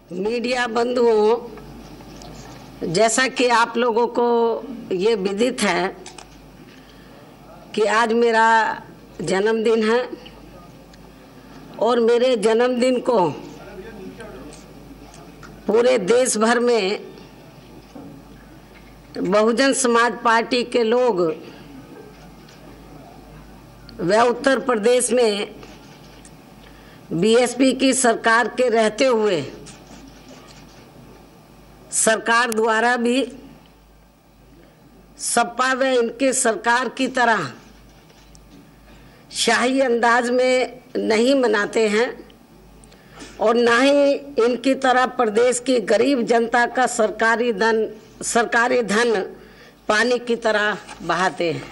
Media बंधुओं, जैसा कि आप लोगों को ये विदित है कि आज मेरा जन्मदिन है और मेरे जन्मदिन को पूरे देश भर में बहुजन समाज पार्टी के लोग व उत्तर प्रदेश में बीजेपी की सरकार के रहते हुए सरकार द्वारा भी सपा व इनके सरकार की तरह शाही अंदाज में नहीं मनाते हैं और ना ही इनकी तरह प्रदेश की गरीब जनता का सरकारी धन पानी की तरह बहाते हैं।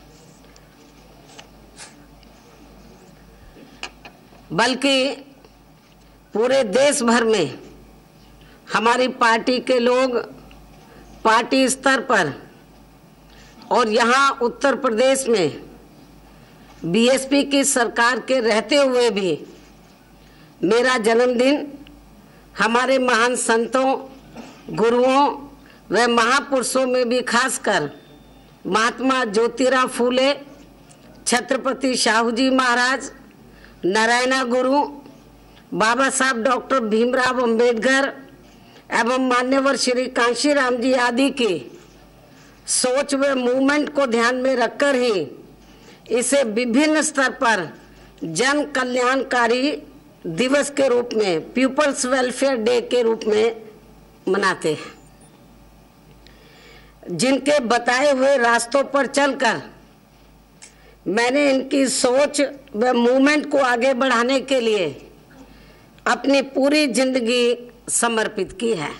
बल्कि पूरे देश भर में हमारी पार्टी के लोग पार्टी स्तर पर और यहाँ उत्तर प्रदेश में बीजेपी की सरकार के रहते हुए भी मेरा जन्मदिन हमारे महान संतों, गुरुओं व महापुरुषों में भी खासकर महात्मा ज्योतिराव फूले, छत्रपति शाहू जी महाराज, नारायणा गुरु, बाबा साहब डॉक्टर भीमराव अंबेडकर एवं मान्यवर श्री कांशीराम जी आदि की सोच व मूवमेंट को ध्यान में रखकर ही इसे विभिन्न स्तर पर जन कल्याणकारी दिवस के रूप में, पीपल्स वेलफेयर डे के रूप में मनाते हैं। जिनके बताए हुए रास्तों पर चलकर मैंने इनकी सोच व मूवमेंट को आगे बढ़ाने के लिए अपनी पूरी जिंदगी समर्पित की है।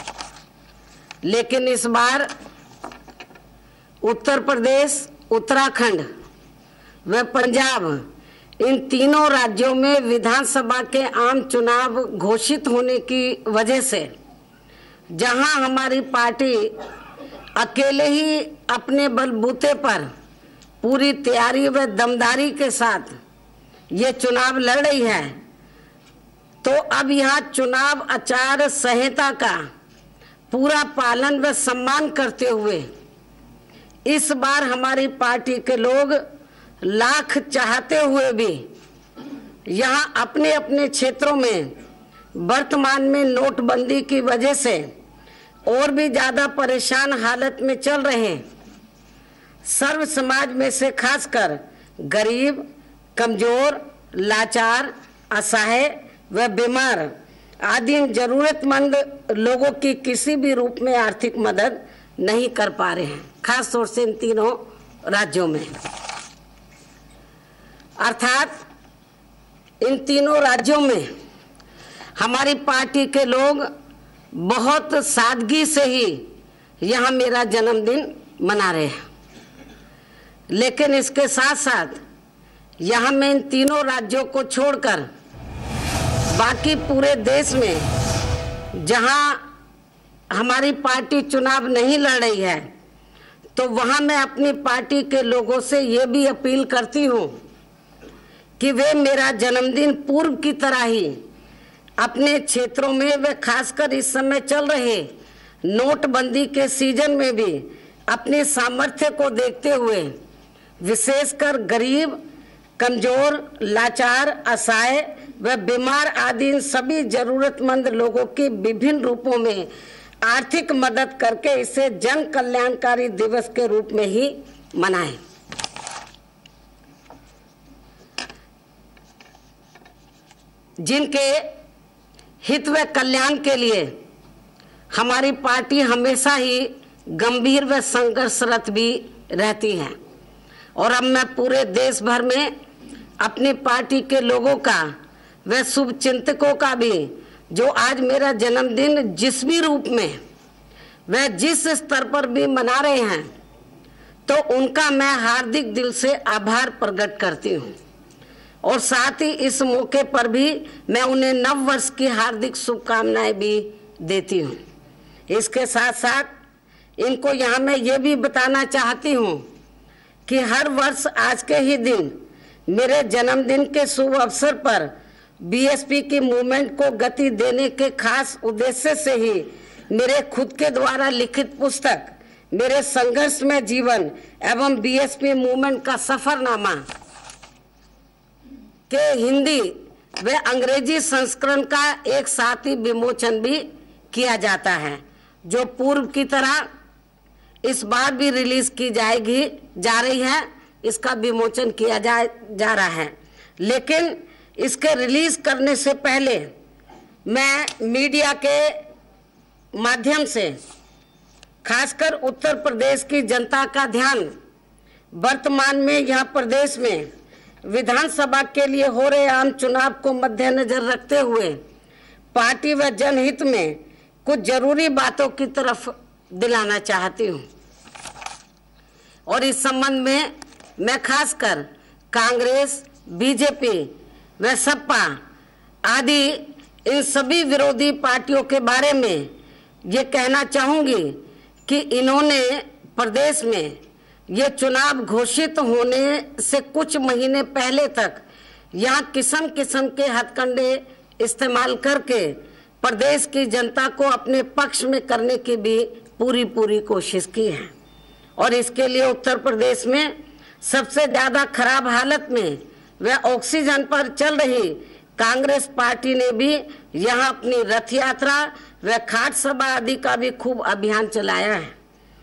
लेकिन इस बार उत्तर प्रदेश, उत्तराखंड व पंजाब, इन तीनों राज्यों में विधानसभा के आम चुनाव घोषित होने की वजह से जहां हमारी पार्टी अकेले ही अपने बलबूते पर पूरी तैयारी व दमदारी के साथ ये चुनाव लड़ रही है, तो अब यहाँ चुनाव आचार संहिता का पूरा पालन व सम्मान करते हुए इस बार हमारी पार्टी के लोग लाख चाहते हुए भी यहाँ अपने अपने क्षेत्रों में वर्तमान में नोटबंदी की वजह से और भी ज़्यादा परेशान हालत में चल रहे सर्व समाज में से खासकर गरीब, कमजोर, लाचार, असहाय व बीमार आदि जरूरतमंद लोगों की किसी भी रूप में आर्थिक मदद नहीं कर पा रहे हैं, खास तौर से इन तीनों राज्यों में। अर्थात इन तीनों राज्यों में हमारी पार्टी के लोग बहुत सादगी से ही यहाँ मेरा जन्मदिन मना रहे हैं। लेकिन इसके साथ साथ यहाँ मैं इन तीनों राज्यों को छोड़कर बाकी पूरे देश में जहाँ हमारी पार्टी चुनाव नहीं लड़ रही है, तो वहाँ मैं अपनी पार्टी के लोगों से ये भी अपील करती हूँ कि वे मेरा जन्मदिन पूर्व की तरह ही अपने क्षेत्रों में व खासकर इस समय चल रहे नोटबंदी के सीजन में भी अपने सामर्थ्य को देखते हुए विशेषकर गरीब, कमजोर, लाचार, असहाय व बीमार आदि इन सभी जरूरतमंद लोगों की विभिन्न रूपों में आर्थिक मदद करके इसे जन कल्याणकारी दिवस के रूप में ही मनाएं। जिनके हित व कल्याण के लिए हमारी पार्टी हमेशा ही गंभीर व संघर्षरत भी रहती है। और अब मैं पूरे देश भर में अपनी पार्टी के लोगों का व शुभ चिंतकों का भी, जो आज मेरा जन्मदिन जिस भी रूप में व जिस स्तर पर भी मना रहे हैं, तो उनका मैं हार्दिक दिल से आभार प्रकट करती हूँ। और साथ ही इस मौके पर भी मैं उन्हें नव वर्ष की हार्दिक शुभकामनाएं भी देती हूँ। इसके साथ साथ इनको यहाँ मैं ये भी बताना चाहती हूँ कि हर वर्ष आज के ही दिन मेरे जन्मदिन के शुभ अवसर पर बीएसपी की मूवमेंट को गति देने के खास उद्देश्य से ही मेरे खुद के द्वारा लिखित पुस्तक मेरे संघर्ष में जीवन एवं बीएसपी मूवमेंट का सफरनामा के हिंदी व अंग्रेजी संस्करण का एक साथ ही विमोचन भी किया जाता है, जो पूर्व की तरह इस बार भी रिलीज की जा रही है। इसका विमोचन किया जा रहा है, लेकिन इसके रिलीज करने से पहले मैं मीडिया के माध्यम से खासकर उत्तर प्रदेश की जनता का ध्यान वर्तमान में यह प्रदेश में विधानसभा के लिए हो रहे आम चुनाव को मद्देनजर रखते हुए पार्टी व जनहित में कुछ जरूरी बातों की तरफ दिलाना चाहती हूँ। और इस संबंध में मैं खासकर कांग्रेस, बीजेपी व सपा आदि इन सभी विरोधी पार्टियों के बारे में ये कहना चाहूँगी कि इन्होंने प्रदेश में ये चुनाव घोषित होने से कुछ महीने पहले तक यहाँ किस्म किस्म के हथकंडे इस्तेमाल करके प्रदेश की जनता को अपने पक्ष में करने की भी पूरी कोशिश की है। और इसके लिए उत्तर प्रदेश में सबसे ज़्यादा खराब हालत में व ऑक्सीजन पर चल रही कांग्रेस पार्टी ने भी यहाँ अपनी रथ यात्रा व खाट सभा आदि का भी खूब अभियान चलाया है,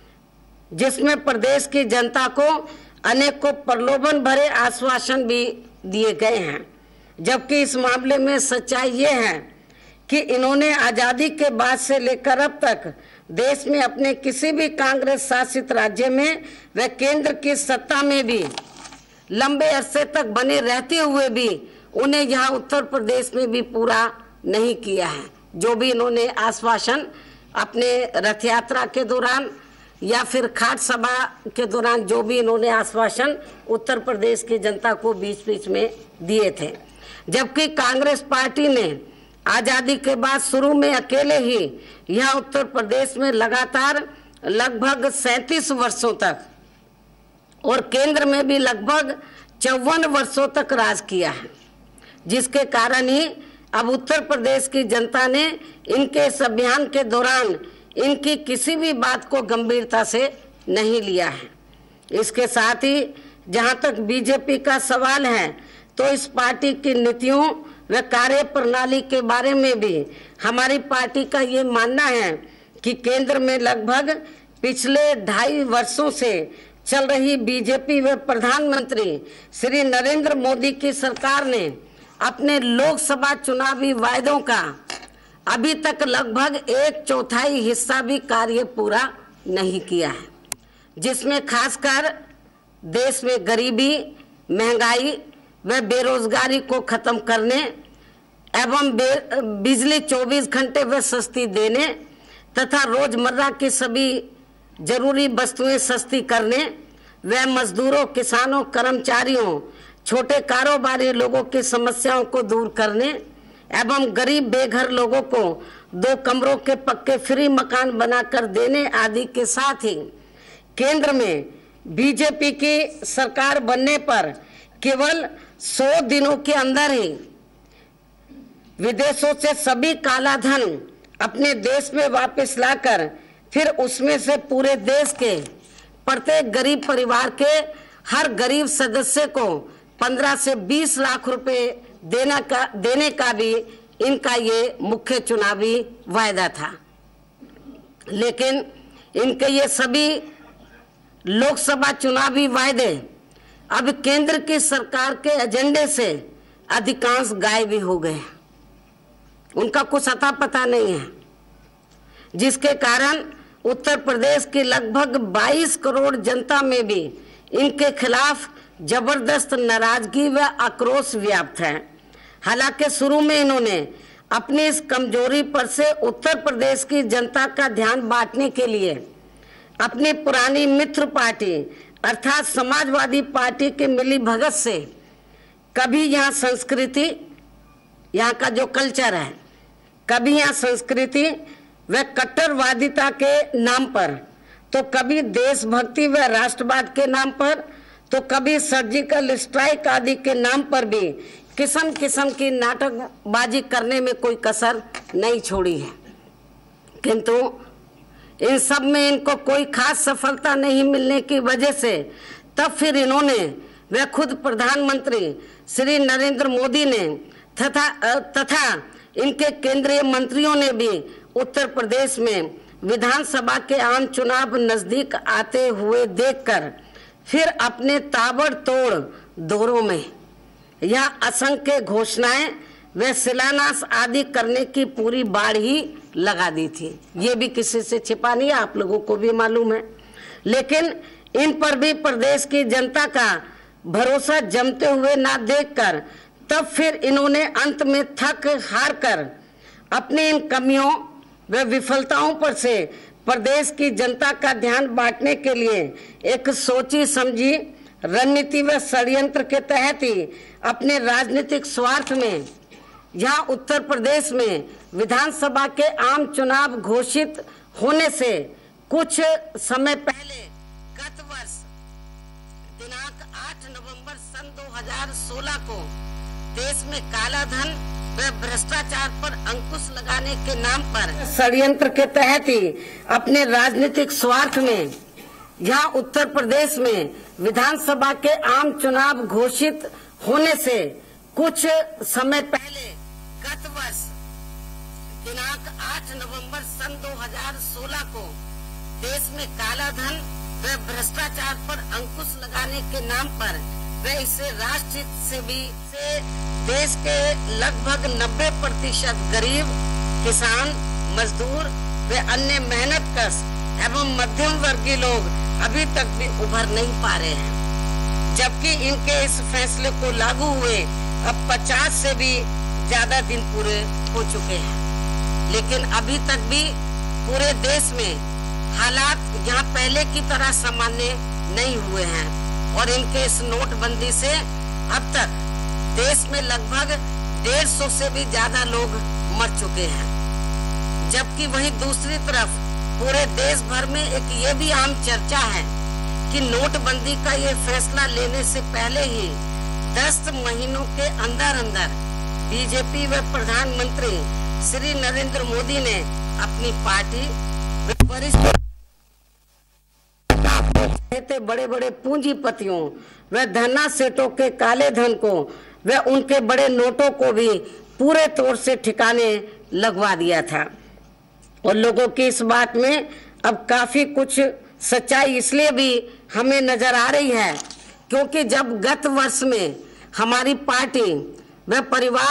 जिसमें प्रदेश की जनता को अनेकों प्रलोभन भरे आश्वासन भी दिए गए हैं। जबकि इस मामले में सच्चाई ये है कि इन्होंने आज़ादी के बाद से लेकर अब तक देश में अपने किसी भी कांग्रेस शासित राज्य में व केंद्र की सत्ता में भी लंबे अरसे तक बने रहते हुए भी उन्हें यहाँ उत्तर प्रदेश में भी पूरा नहीं किया है। जो भी इन्होंने आश्वासन अपने रथ यात्रा के दौरान या फिर खाट सभा के दौरान जो भी इन्होंने आश्वासन उत्तर प्रदेश की जनता को बीच बीच में दिए थे, जबकि कांग्रेस पार्टी ने आज़ादी के बाद शुरू में अकेले ही यहाँ उत्तर प्रदेश में लगातार लगभग 37 वर्षों तक और केंद्र में भी लगभग 54 वर्षों तक राज किया है, जिसके कारण ही अब उत्तर प्रदेश की जनता ने इनके इस अभियान के दौरान इनकी किसी भी बात को गंभीरता से नहीं लिया है। इसके साथ ही जहां तक बीजेपी का सवाल है तो इस पार्टी की नीतियों व कार्य प्रणाली के बारे में भी हमारी पार्टी का ये मानना है कि केंद्र में लगभग पिछले 2.5 वर्षों से चल रही बीजेपी व प्रधानमंत्री श्री नरेंद्र मोदी की सरकार ने अपने लोकसभा चुनावी वायदों का अभी तक लगभग 1/4 हिस्सा भी कार्य पूरा नहीं किया है, जिसमें खासकर देश में गरीबी, महंगाई व बेरोजगारी को खत्म करने एवं बिजली 24 घंटे व सस्ती देने तथा रोजमर्रा की सभी जरूरी वस्तुएं सस्ती करने व मजदूरों, किसानों, कर्मचारियों, छोटे कारोबारी लोगों की समस्याओं को दूर करने एवं गरीब बेघर लोगों को 2 कमरों के पक्के फ्री मकान बनाकर देने आदि के साथ ही केंद्र में बीजेपी की सरकार बनने पर केवल 100 दिनों के अंदर ही विदेशों से सभी काला धन अपने देश में वापस लाकर फिर उसमें से पूरे देश के प्रत्येक गरीब परिवार के हर गरीब सदस्य को 15 से 20 लाख रुपए देने का भी इनका ये मुख्य चुनावी वायदा था। लेकिन इनके ये सभी लोकसभा चुनावी वायदे अब केंद्र की सरकार के एजेंडे से अधिकांश गायब भी हो गए, उनका कुछ अता पता नहीं है, जिसके कारण उत्तर प्रदेश की लगभग 22 करोड़ जनता में भी इनके खिलाफ जबरदस्त नाराजगी व आक्रोश व्याप्त है। हालांकि शुरू में इन्होंने अपनी इस कमजोरी पर से उत्तर प्रदेश की जनता का ध्यान बांटने के लिए अपनी पुरानी मित्र पार्टी अर्थात समाजवादी पार्टी के मिलीभगत से कभी यहाँ संस्कृति, यहाँ का जो कल्चर है, कभी यहाँ संस्कृति व कट्टरवादिता के नाम पर, तो कभी देशभक्ति व राष्ट्रवाद के नाम पर, तो कभी सर्जिकल स्ट्राइक आदि के नाम पर भी किस्म किस्म की नाटकबाजी करने में कोई कसर नहीं छोड़ी है, किंतु इन सब में इनको कोई खास सफलता नहीं मिलने की वजह से तब फिर इन्होंने व खुद प्रधानमंत्री श्री नरेंद्र मोदी ने तथा इनके केंद्रीय मंत्रियों ने भी उत्तर प्रदेश में विधानसभा के आम चुनाव नजदीक आते हुए देखकर फिर अपने ताबड़तोड़ दौरों में यह असंख्य घोषणाएं व शिलान्यास आदि करने की पूरी बाढ़ ही लगा दी थी। ये भी किसी से छिपा नहीं है, आप लोगों को भी मालूम है। लेकिन इन पर भी प्रदेश की जनता का भरोसा जमते हुए ना देखकर तब फिर इन्होंने अंत में थक हार कर अपनी इन कमियों व विफलताओं पर से प्रदेश की जनता का ध्यान बांटने के लिए एक सोची समझी रणनीति व षड्यंत्र के तहत ही अपने राजनीतिक स्वार्थ में यहाँ उत्तर प्रदेश में विधानसभा के आम चुनाव घोषित होने से कुछ समय पहले गत वर्ष दिनांक 8 नवंबर सन 2016 को देश में काला धन व भ्रष्टाचार पर अंकुश लगाने के नाम पर षड्यंत्र के तहत ही अपने राजनीतिक स्वार्थ में यहाँ उत्तर प्रदेश में विधानसभा के आम चुनाव घोषित होने से कुछ समय पहले गत वर्ष दिनांक 8 नवंबर सन 2016 को देश में काला धन व भ्रष्टाचार पर अंकुश लगाने के नाम पर वे इसे राष्ट्रहित से भी देश के लगभग 90% गरीब किसान मजदूर व अन्य मेहनतकश एवं मध्यम वर्गीय लोग अभी तक भी उभर नहीं पा रहे हैं, जबकि इनके इस फैसले को लागू हुए अब 50 से भी ज्यादा दिन पूरे हो चुके हैं। लेकिन अभी तक भी पूरे देश में हालात यहाँ पहले की तरह सामान्य नहीं हुए हैं और इनके इस नोटबंदी से अब तक देश में लगभग 150 से भी ज्यादा लोग मर चुके हैं। जबकि वहीं दूसरी तरफ पूरे देश भर में एक ये भी आम चर्चा है कि नोटबंदी का ये फैसला लेने से पहले ही 10 महीनों के अंदर बीजेपी व प्रधानमंत्री श्री नरेंद्र मोदी ने अपनी पार्टी वरिष्ठ बड़े बड़े पूंजीपतियों व धन्ना सेठों के काले धन को व उनके बड़े नोटों को भी पूरे तौर से ठिकाने लगवा दिया था। और लोगों की इस बात में अब काफी कुछ सच्चाई इसलिए भी हमें नजर आ रही है क्योंकि जब गत वर्ष में हमारी पार्टी व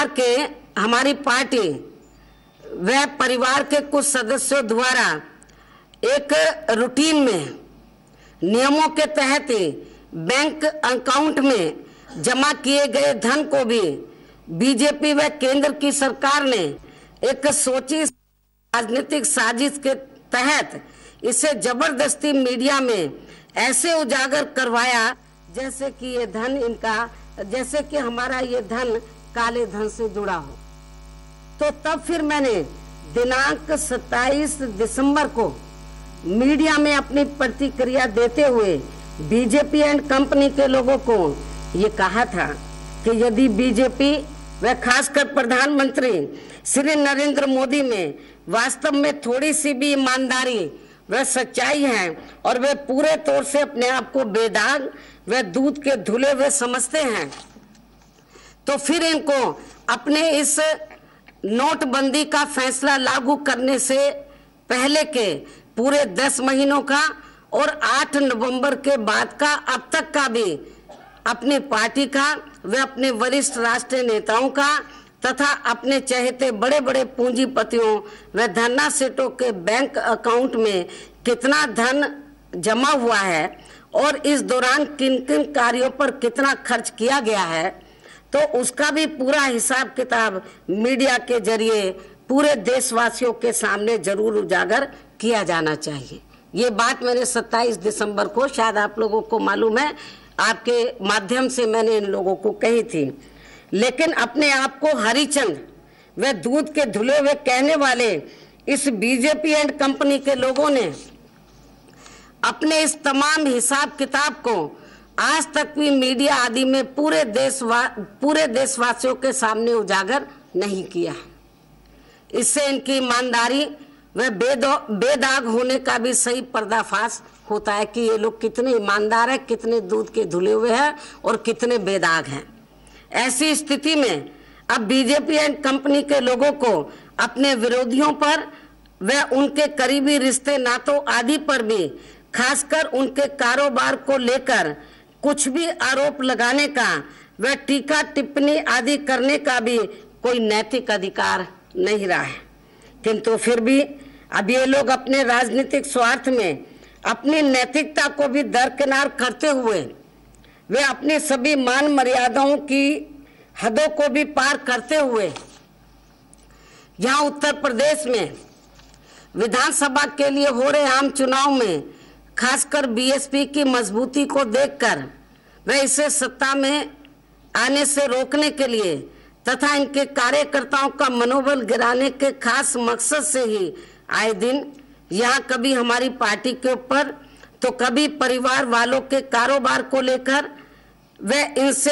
परिवार के कुछ सदस्यों द्वारा एक रूटीन में नियमों के तहत ही बैंक अकाउंट में जमा किए गए धन को भी बीजेपी व केंद्र की सरकार ने एक सोची राजनीतिक साजिश के तहत इसे जबरदस्ती मीडिया में ऐसे उजागर करवाया जैसे कि ये धन जैसे कि हमारा ये धन काले धन से जुड़ा हो। तो तब फिर मैंने दिनांक 27 दिसंबर को मीडिया में अपनी प्रतिक्रिया देते हुए बीजेपी एंड कंपनी के लोगों को ये कहा था कि यदि बीजेपी व खासकर प्रधानमंत्री श्री नरेंद्र मोदी में वास्तव में थोड़ी सी भी ईमानदारी व सच्चाई है और वे पूरे तौर से अपने आप को बेदाग व दूध के धुले हुए समझते हैं तो फिर इनको अपने इस नोटबंदी का फैसला लागू करने से पहले के पूरे 10 महीनों का और 8 नवंबर के बाद का अब तक का भी अपनी पार्टी का व अपने वरिष्ठ राष्ट्रीय नेताओं का तथा अपने चहेते बड़े बड़े पूंजीपतियों व धन्ना सेठों के बैंक अकाउंट में कितना धन जमा हुआ है और इस दौरान किन किन कार्यों पर कितना खर्च किया गया है तो उसका भी पूरा हिसाब किताब मीडिया के जरिए पूरे देशवासियों के सामने जरूर उजागर किया जाना चाहिए। ये बात मैंने 27 दिसंबर को, शायद आप लोगों को मालूम है, आपके माध्यम से मैंने इन लोगों को कही थी। लेकिन अपने आप को हरिचंद व दूध के धुले हुए कहने वाले इस बीजेपी एंड कंपनी के लोगों ने अपने इस तमाम हिसाब किताब को आज तक भी मीडिया आदि में पूरे देशवासियों के सामने उजागर नहीं किया। इससे इनकी ईमानदारी व बेदाग होने का भी सही पर्दाफाश होता है कि ये लोग कितने ईमानदार हैं, कितने दूध के धुले हुए हैं और कितने बेदाग हैं। ऐसी स्थिति में अब बीजेपी एंड कंपनी के लोगों को अपने विरोधियों पर व उनके करीबी रिश्ते नातों आदि पर भी, खासकर उनके कारोबार को लेकर कुछ भी आरोप लगाने का व टीका टिप्पणी आदि करने का भी कोई नैतिक अधिकार नहीं रहा है। किंतु फिर भी अब ये लोग अपने राजनीतिक स्वार्थ में अपनी नैतिकता को भी दरकिनार करते हुए वे अपनी सभी मान मर्यादाओं की हदों को भी पार करते हुए यहाँ उत्तर प्रदेश में विधानसभा के लिए हो रहे आम चुनाव में खासकर बीएसपी की मजबूती को देखकर वे इसे सत्ता में आने से रोकने के लिए तथा इनके कार्यकर्ताओं का मनोबल गिराने के खास मकसद से ही आए दिन यहाँ कभी हमारी पार्टी के ऊपर तो कभी परिवार वालों के कारोबार को लेकर वे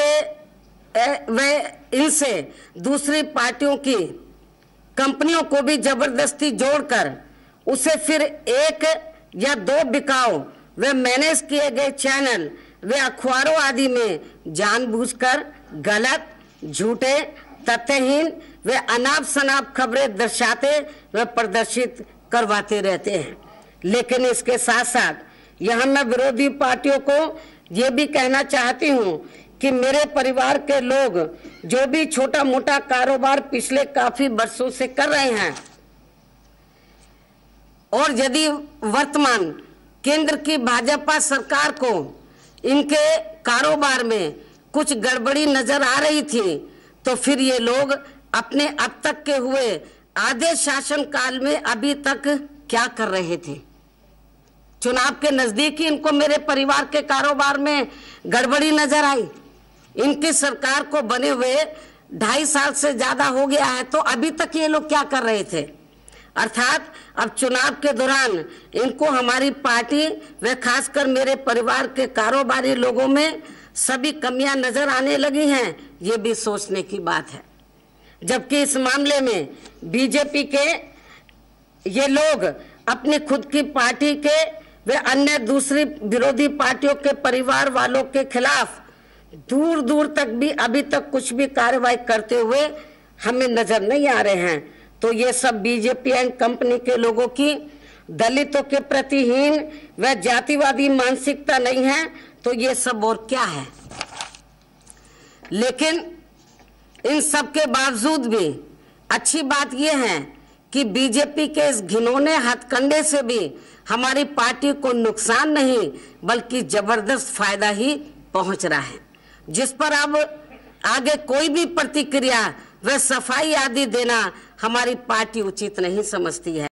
इनसे दूसरी पार्टियों की कंपनियों को भी जबरदस्ती जोड़कर उसे फिर एक या दो बिकाऊ वे मैनेज किए गए चैनल वे अखबारों आदि में जानबूझकर गलत, झूठे, तथ्यहीन वे अनाप शनाप खबरें दर्शाते व प्रदर्शित करवाते रहते हैं। लेकिन इसके साथ साथ यहाँ मैं विरोधी पार्टियों को ये भी कहना चाहती हूँ कि मेरे परिवार के लोग जो भी छोटा मोटा कारोबार पिछले काफी वर्षों से कर रहे हैं और यदि वर्तमान केंद्र की भाजपा सरकार को इनके कारोबार में कुछ गड़बड़ी नजर आ रही थी तो फिर ये लोग अपने अब तक के हुए आधे शासन काल में अभी तक क्या कर रहे थे। चुनाव के नजदीक ही इनको मेरे परिवार के कारोबार में गड़बड़ी नजर आई। इनकी सरकार को बने हुए 2.5 साल से ज्यादा हो गया है तो अभी तक ये लोग क्या कर रहे थे। अर्थात अब चुनाव के दौरान इनको हमारी पार्टी व खासकर मेरे परिवार के कारोबारी लोगों में सभी कमियां नजर आने लगी हैं, ये भी सोचने की बात है। जबकि इस मामले में बीजेपी के ये लोग अपनी खुद की पार्टी के वे अन्य दूसरी विरोधी पार्टियों के परिवार वालों के खिलाफ दूर दूर तक भी अभी तक कुछ भी कार्रवाई करते हुए हमें नजर नहीं आ रहे हैं। तो ये सब बीजेपी एंड कंपनी के लोगों की दलितों के प्रति हीन व जातिवादी मानसिकता नहीं है तो ये सब और क्या है। लेकिन इन सब के बावजूद भी अच्छी बात यह है कि बीजेपी के इस घिनौने हथकंडे से भी हमारी पार्टी को नुकसान नहीं बल्कि जबरदस्त फायदा ही पहुंच रहा है, जिस पर अब आगे कोई भी प्रतिक्रिया व सफाई आदि देना हमारी पार्टी उचित नहीं समझती है।